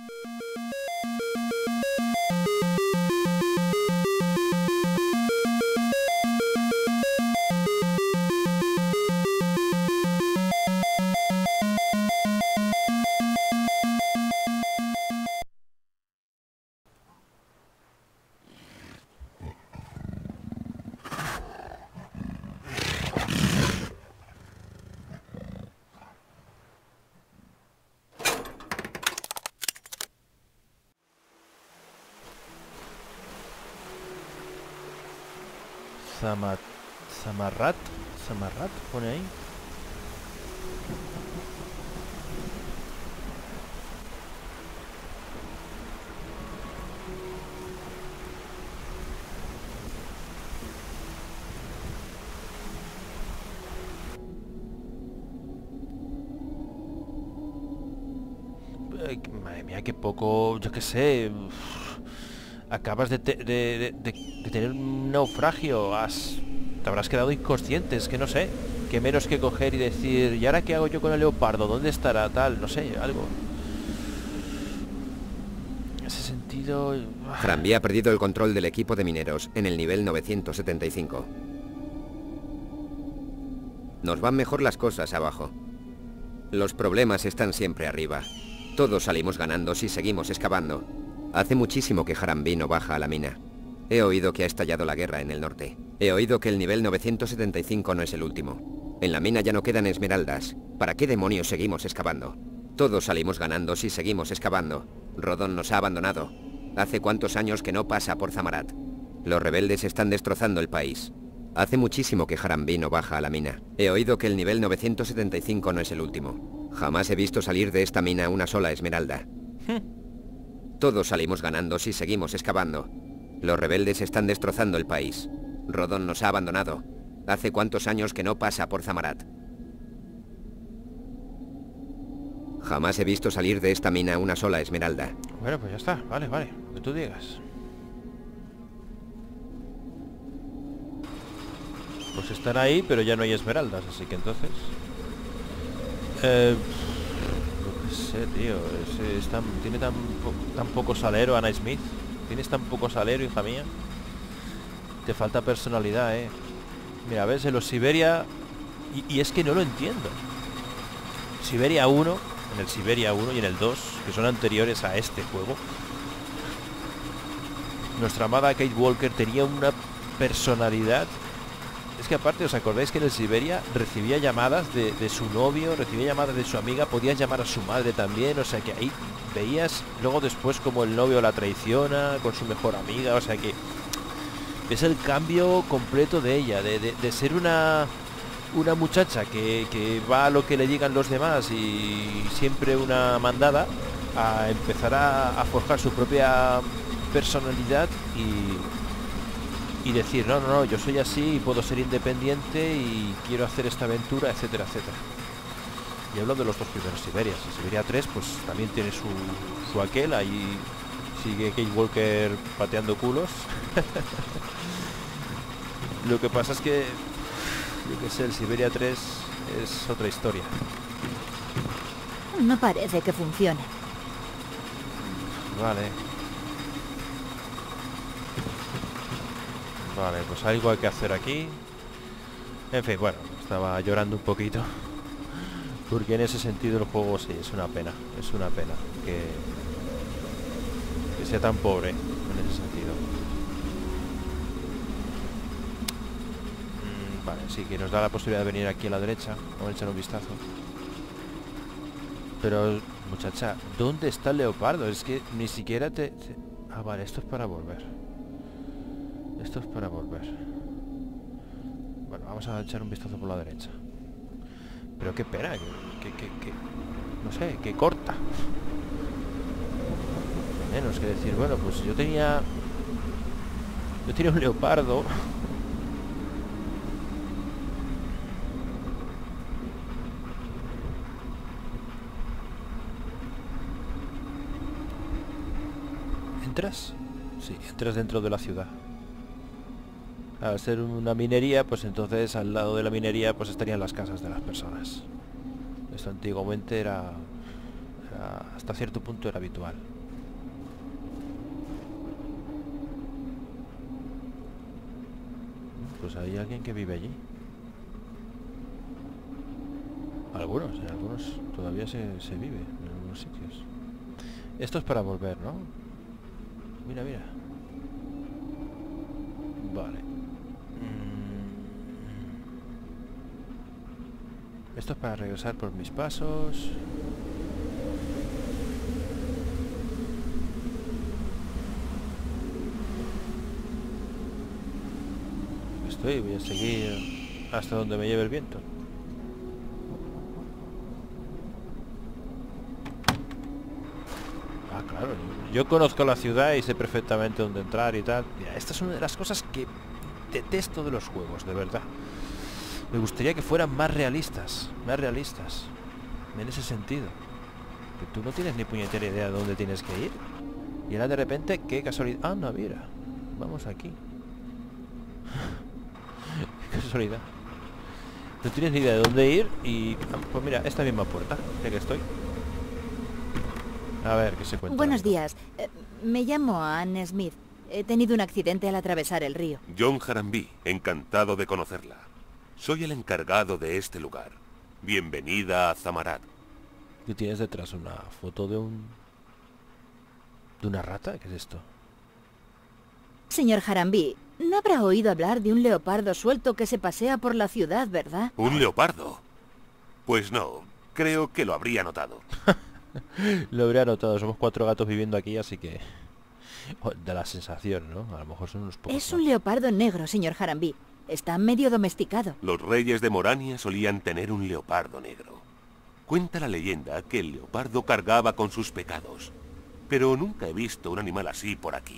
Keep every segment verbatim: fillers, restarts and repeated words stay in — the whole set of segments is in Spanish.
Zama, Zamarrat, Zamarrat, pone ahí. Eh, Madre mía, qué poco, yo qué sé. Acabas de, te- de, de- de- de tener un naufragio, has, te habrás quedado inconsciente, es que no sé, qué menos que coger y decir, ¿y ahora qué hago yo con el leopardo? ¿Dónde estará? Tal, no sé, algo. En ese sentido... Granby ha perdido el control del equipo de mineros en el nivel novecientos setenta y cinco. Nos van mejor las cosas abajo. Los problemas están siempre arriba. Todos salimos ganando si seguimos excavando. Hace muchísimo que Granby no baja a la mina. He oído que ha estallado la guerra en el norte. He oído que el nivel novecientos setenta y cinco no es el último. En la mina ya no quedan esmeraldas. ¿Para qué demonios seguimos excavando? Todos salimos ganando si seguimos excavando. Rodón nos ha abandonado. ¿Hace cuántos años que no pasa por Zamarat? Los rebeldes están destrozando el país. Hace muchísimo que Granby no baja a la mina. He oído que el nivel novecientos setenta y cinco no es el último. Jamás he visto salir de esta mina una sola esmeralda. Todos salimos ganando si seguimos excavando. Los rebeldes están destrozando el país. Rodón nos ha abandonado. ¿Hace cuántos años que no pasa por Zamarat? Jamás he visto salir de esta mina una sola esmeralda. Bueno, pues ya está, vale, vale, lo que tú digas. Pues están ahí, pero ya no hay esmeraldas, así que entonces... Eh... No sé, tío, es, es tan, tiene tan, po- tan poco salero Anna Smith. Tienes tan poco salero, hija mía. Te falta personalidad, eh. Mira, ves, en los Siberia... Y, y es que no lo entiendo. Siberia uno, en el Siberia uno y en el dos, que son anteriores a este juego, nuestra amada Kate Walker tenía una personalidad. Es que aparte, ¿os acordáis que en el Siberia recibía llamadas de, de su novio, recibía llamadas de su amiga, podías llamar a su madre también? O sea que ahí veías luego después como el novio la traiciona con su mejor amiga. O sea que es el cambio completo de ella, de, de, de ser una una muchacha que, que va a lo que le digan los demás y siempre una mandada, a empezar a, a forjar su propia personalidad y, y decir, no, no, no, yo soy así y puedo ser independiente y quiero hacer esta aventura, etcétera, etcétera. Y hablo de los dos primeros Siberias. En Siberia tres pues también tiene su, su aquel, ahí sigue Kate Walker pateando culos. Lo que pasa es que, yo que sé, el Siberia tres es otra historia. No parece que funcione. Vale. Vale, pues algo hay que hacer aquí. En fin, bueno, estaba llorando un poquito. Porque en ese sentido el juego sí, es una pena. Es una pena que, que sea tan pobre en ese sentido. Mm, vale, sí, que nos da la posibilidad de venir aquí a la derecha. Vamos a echar un vistazo. Pero, muchacha, ¿dónde está el leopardo? Es que ni siquiera te... te... Ah, vale, esto es para volver. Esto es para volver. Bueno, vamos a echar un vistazo por la derecha. Pero qué pena, que, que, que, que no sé, que corta. Menos que decir, bueno, pues yo tenía... Yo tenía un leopardo. ¿Entras? Sí, entras dentro de la ciudad. Al ser una minería, pues entonces al lado de la minería pues estarían las casas de las personas. Esto antiguamente era, era hasta cierto punto era habitual. Pues hay alguien que vive allí. Algunos, en algunos todavía se, se vive en algunos sitios. Esto es para volver, ¿no? Mira, mira. Vale. Mm. Esto es para regresar por mis pasos. Estoy, voy a seguir hasta donde me lleve el viento. Ah, claro, yo conozco la ciudad y sé perfectamente dónde entrar y tal. Mira, esta es una de las cosas que detesto de los juegos, de verdad. Me gustaría que fueran más realistas, más realistas, en ese sentido. Que tú no tienes ni puñetera idea de dónde tienes que ir. Y ahora de repente, qué casualidad. Ah, no, mira, vamos aquí. Qué casualidad. No tienes ni idea de dónde ir y... Pues mira, esta misma puerta, ya que estoy. A ver, ¿qué se cuenta? Buenos días. Eh, me llamo Anne Smith. He tenido un accidente al atravesar el río. John Harambee, encantado de conocerla. Soy el encargado de este lugar. Bienvenida a Zamarat. ¿Qué tienes detrás? ¿Una foto de un... de una rata? ¿Qué es esto? Señor Harambee, no habrá oído hablar de un leopardo suelto que se pasea por la ciudad, ¿verdad? ¿Un leopardo? Pues no, creo que lo habría notado. Lo habría notado, somos cuatro gatos viviendo aquí, así que... Da la sensación, ¿no? A lo mejor son unos pocos Es un más. leopardo negro, señor Harambee. Está medio domesticado. Los reyes de Morania solían tener un leopardo negro. Cuenta la leyenda que el leopardo cargaba con sus pecados. Pero nunca he visto un animal así por aquí.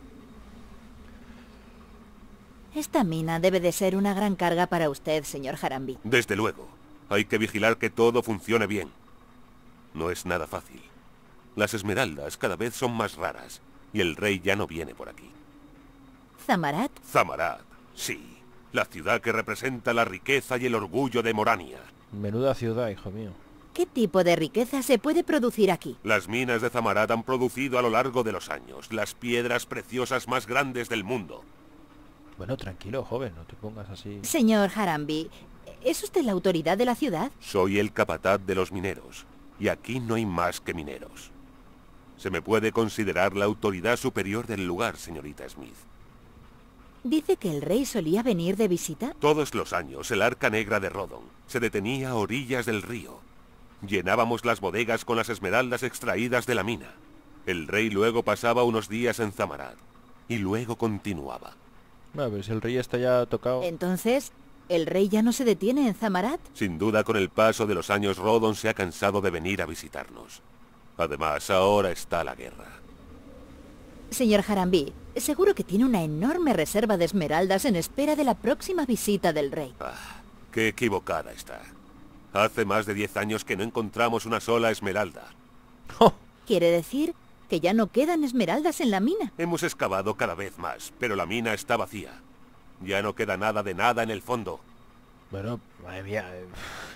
Esta mina debe de ser una gran carga para usted, señor Harambee. Desde luego, hay que vigilar que todo funcione bien. No es nada fácil. Las esmeraldas cada vez son más raras y el rey ya no viene por aquí. ¿Zamarat? Zamarat, sí. La ciudad que representa la riqueza y el orgullo de Morania. Menuda ciudad, hijo mío. ¿Qué tipo de riqueza se puede producir aquí? Las minas de Zamarat han producido a lo largo de los años las piedras preciosas más grandes del mundo. Bueno, tranquilo, joven, no te pongas así. Señor Harambee, ¿es usted la autoridad de la ciudad? Soy el capataz de los mineros, y aquí no hay más que mineros. Se me puede considerar la autoridad superior del lugar, señorita Smith. ¿Dice que el rey solía venir de visita? Todos los años el Arca Negra de Rodon se detenía a orillas del río. Llenábamos las bodegas con las esmeraldas extraídas de la mina. El rey luego pasaba unos días en Zamarat, y luego continuaba. A ver, si el rey está ya tocado... Entonces, ¿el rey ya no se detiene en Zamarat? Sin duda, con el paso de los años, Rodon se ha cansado de venir a visitarnos. Además, ahora está la guerra. Señor Harambee, seguro que tiene una enorme reserva de esmeraldas en espera de la próxima visita del rey. Ah, qué equivocada está. Hace más de diez años que no encontramos una sola esmeralda. ¡Oh! ¿Quiere decir que ya no quedan esmeraldas en la mina? Hemos excavado cada vez más, pero la mina está vacía. Ya no queda nada de nada en el fondo. Bueno, madre mía... eh.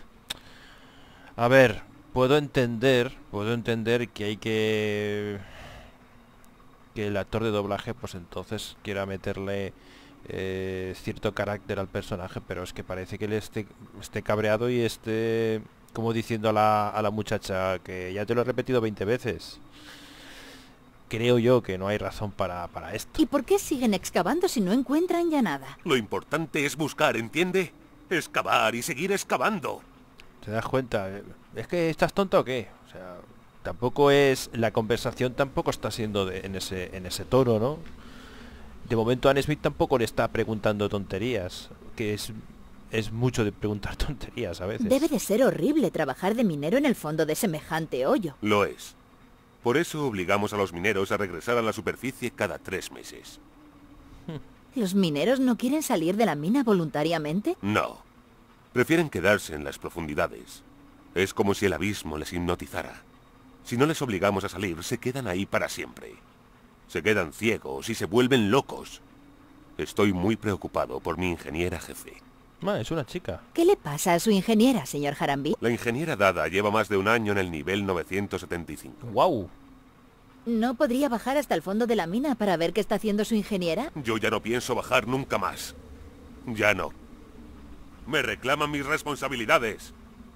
A ver, puedo entender, puedo entender que hay que... que el actor de doblaje, pues entonces quiera meterle eh, cierto carácter al personaje, pero es que parece que él esté, esté cabreado y esté como diciendo a la, a la muchacha que ya te lo he repetido veinte veces. Creo yo que no hay razón para, para esto. ¿Y por qué siguen excavando si no encuentran ya nada? Lo importante es buscar, ¿entiende? Excavar y seguir excavando. ¿Te das cuenta? ¿Es que estás tonto o qué? O sea, tampoco es... La conversación tampoco está siendo de, en, ese, en ese tono, ¿no? De momento Anne Smith tampoco le está preguntando tonterías, que es, es mucho de preguntar tonterías a veces. Debe de ser horrible trabajar de minero en el fondo de semejante hoyo. Lo es. Por eso obligamos a los mineros a regresar a la superficie cada tres meses. ¿Los mineros no quieren salir de la mina voluntariamente? No. Prefieren quedarse en las profundidades. Es como si el abismo les hipnotizara. Si no les obligamos a salir, se quedan ahí para siempre. Se quedan ciegos y se vuelven locos. Estoy muy preocupado por mi ingeniera jefe. Ma, es una chica. ¿Qué le pasa a su ingeniera, señor Harambee? La ingeniera Dada lleva más de un año en el nivel novecientos setenta y cinco. ¡Guau! ¿No podría bajar hasta el fondo de la mina para ver qué está haciendo su ingeniera? Yo ya no pienso bajar nunca más. Ya no. Me reclaman mis responsabilidades.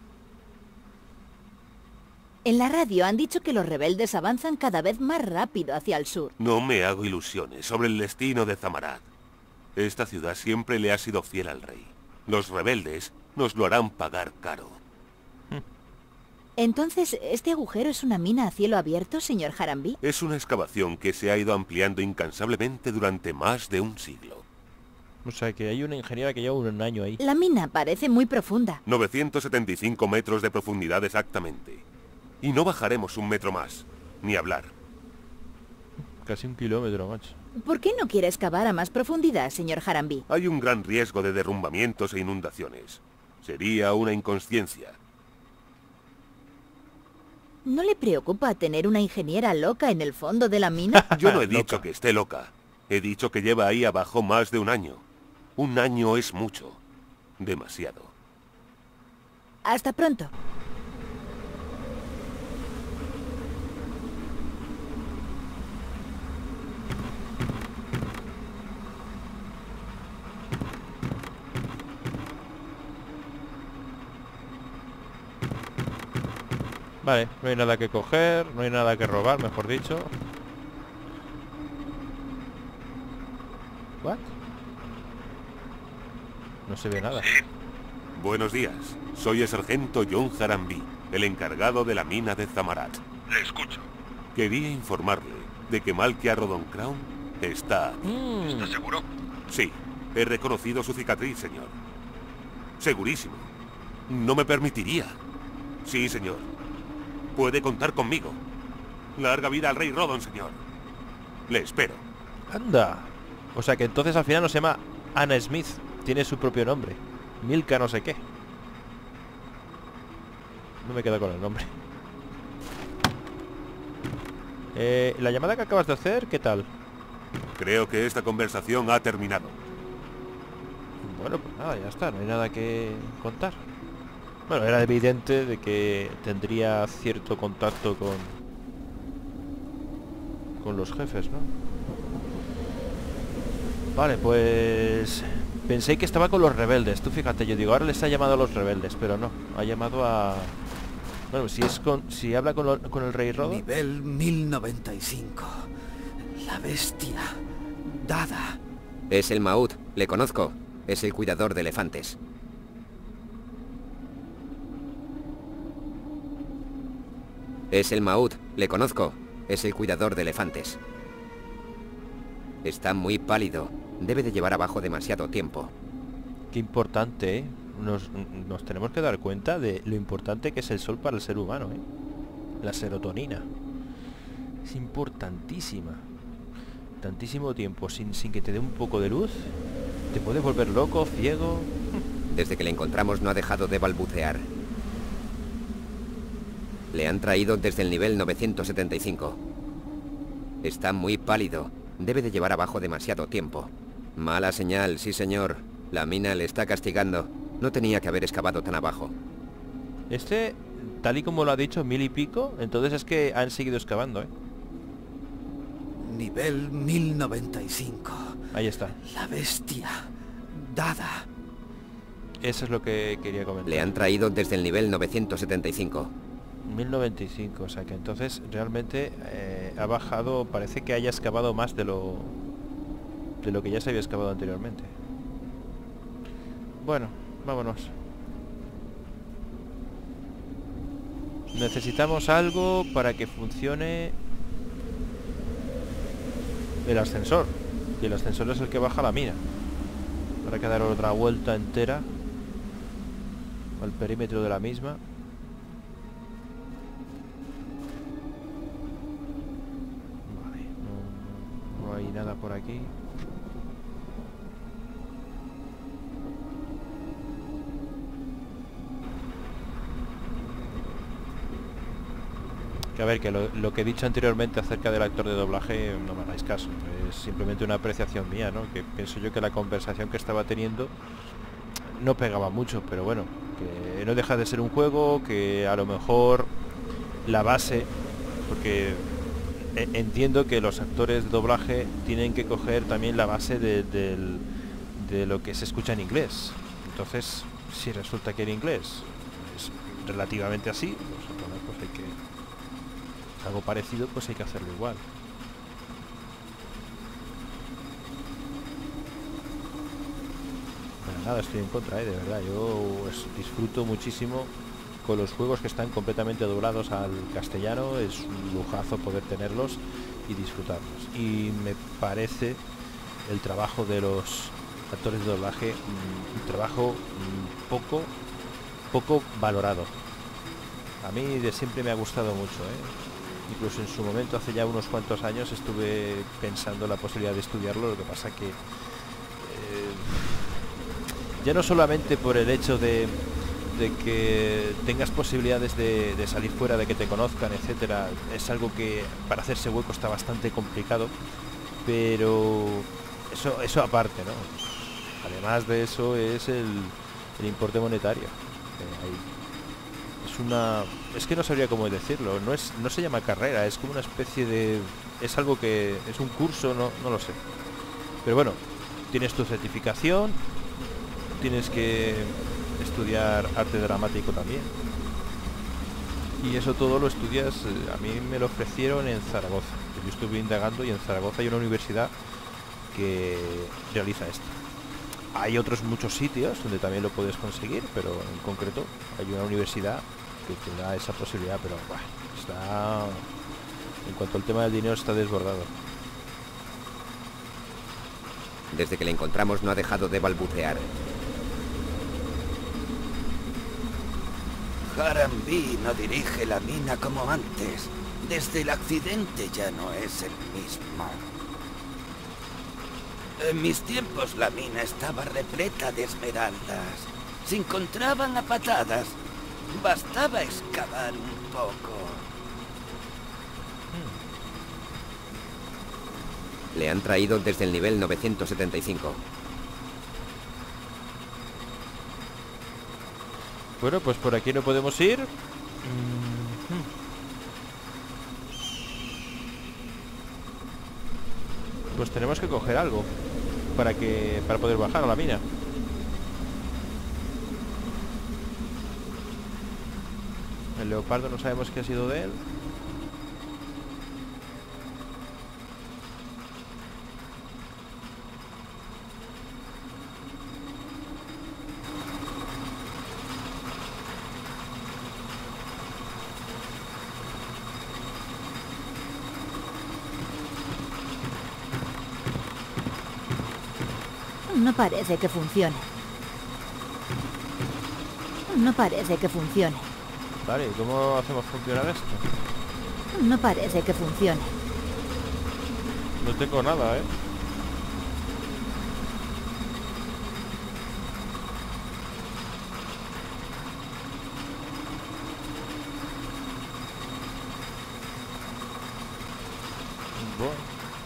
En la radio han dicho que los rebeldes avanzan cada vez más rápido hacia el sur. No me hago ilusiones sobre el destino de Zamarat. Esta ciudad siempre le ha sido fiel al rey. Los rebeldes nos lo harán pagar caro. Entonces, ¿este agujero es una mina a cielo abierto, señor Harambee? Es una excavación que se ha ido ampliando incansablemente durante más de un siglo. O sea que hay una ingeniera que lleva un año ahí. La mina parece muy profunda. novecientos setenta y cinco metros de profundidad exactamente. Y no bajaremos un metro más. Ni hablar. Casi un kilómetro, macho. ¿Por qué no quiere excavar a más profundidad, señor Harambee? Hay un gran riesgo de derrumbamientos e inundaciones. Sería una inconsciencia. ¿No le preocupa tener una ingeniera loca en el fondo de la mina? Yo no he dicho Loca. que esté loca. He dicho que lleva ahí abajo más de un año. Un año es mucho. Demasiado. Hasta pronto. Vale, no hay nada que coger, no hay nada que robar, mejor dicho. ¿What? No se ve nada. Buenos días. Soy el sargento John Harambee, el encargado de la mina de Zamarat. Le escucho. Quería informarle de que Malkia Rodon Crown está... Mm, ¿Está seguro? Sí, he reconocido su cicatriz, señor. Segurísimo. No me permitiría. Sí, señor. Puede contar conmigo. Larga vida al rey Rodon, señor. Le espero. anda. O sea que entonces al final no se llama Anna Smith. Tiene su propio nombre. Milka no sé qué. No me quedo con el nombre. Eh, la llamada que acabas de hacer, ¿qué tal? Creo que esta conversación ha terminado. Bueno, pues nada, ya está, no hay nada que contar. Bueno, era evidente de que tendría cierto contacto con con los jefes, ¿no? Vale, pues pensé que estaba con los rebeldes. Tú fíjate, yo digo, ahora les ha llamado a los rebeldes, pero no, ha llamado a... Bueno, si es con si habla con, lo- con el rey Rodon. Nivel mil noventa y cinco. La bestia. Dada. Es el Maud, le conozco. Es el cuidador de elefantes. Es el Maud, le conozco. Es el cuidador de elefantes. Está muy pálido. Debe de llevar abajo demasiado tiempo. Qué importante, ¿eh? Nos, nos tenemos que dar cuenta de lo importante que es el sol para el ser humano, ¿eh? La serotonina. Es importantísima. Tantísimo tiempo sin, sin que te dé un poco de luz. Te puedes volver loco, ciego. Desde que le encontramos no ha dejado de balbucear. Le han traído desde el nivel novecientos setenta y cinco. Está muy pálido. Debe de llevar abajo demasiado tiempo. Mala señal, sí señor. La mina le está castigando. No tenía que haber excavado tan abajo. Este, tal y como lo ha dicho, mil y pico, entonces es que han seguido excavando, ¿eh? Nivel mil noventa y cinco. Ahí está. La bestia. Dada. Eso es lo que quería comentar. Le han traído desde el nivel novecientos setenta y cinco. mil noventa y cinco, o sea que entonces realmente eh, ha bajado, parece que haya excavado más de lo de lo que ya se había excavado anteriormente. Bueno, vámonos. Necesitamos algo para que funcione el ascensor. Y el ascensor es el que baja la mina. Habrá que dar otra vuelta entera al perímetro de la misma. Vale, no, no hay nada por aquí. Que a ver, que lo, lo que he dicho anteriormente acerca del actor de doblaje, no me hagáis caso. Es simplemente una apreciación mía, ¿no? Que pienso yo que la conversación que estaba teniendo no pegaba mucho, pero bueno, que no deja de ser un juego, que a lo mejor la base, porque e- entiendo que los actores de doblaje tienen que coger también la base de, del, de lo que se escucha en inglés. Entonces, si resulta que en inglés es relativamente así, pues entonces pues hay que algo parecido, pues hay que hacerlo igual. Pero nada, estoy en contra, ¿eh? De verdad, yo pues, disfruto muchísimo con los juegos que están completamente doblados al castellano. Es un lujazo poder tenerlos y disfrutarlos, y me parece el trabajo de los actores de doblaje un trabajo poco poco valorado. A mí de siempre me ha gustado mucho, ¿eh? Incluso en su momento, hace ya unos cuantos años, estuve pensando la posibilidad de estudiarlo. Lo que pasa que eh, ya no solamente por el hecho de, de que tengas posibilidades de, de salir fuera, de que te conozcan, etcétera, es algo que para hacerse hueco está bastante complicado, pero eso eso aparte, ¿no? Además de eso es el, el importe monetario. Eh, hay, es una es que no sabría cómo decirlo. No es no se llama carrera, es como una especie de es algo que es un curso, no no lo sé. Pero bueno, tienes tu certificación, tienes que estudiar arte dramático también. Y eso todo lo estudias, eh, a mí me lo ofrecieron en Zaragoza. Yo estuve indagando y en Zaragoza hay una universidad que realiza esto. Hay otros muchos sitios donde también lo puedes conseguir, pero en concreto hay una universidad que te da esa posibilidad, pero bueno, está... En cuanto al tema del dinero, está desbordado. Desde que le encontramos no ha dejado de balbucear. Harambee no dirige la mina como antes. Desde el accidente ya no es el mismo. En mis tiempos la mina estaba repleta de esmeraldas. Se encontraban a patadas. Bastaba excavar un poco. Le han traído desde el nivel novecientos setenta y cinco. Bueno, pues por aquí no podemos ir. Pues tenemos que coger algo para que para poder bajar a la mina. El leopardo no sabemos qué ha sido de él. No parece que funcione. No parece que funcione. Vale, ¿cómo hacemos funcionar esto? No parece que funcione. No tengo nada, ¿eh? Bueno.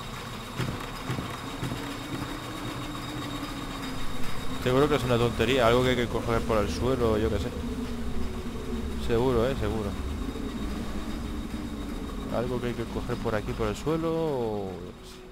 Seguro que es una tontería, algo que hay que coger por el suelo, yo qué sé. Seguro, eh, seguro. Algo que hay que coger por aquí, por el suelo, o yo qué sé.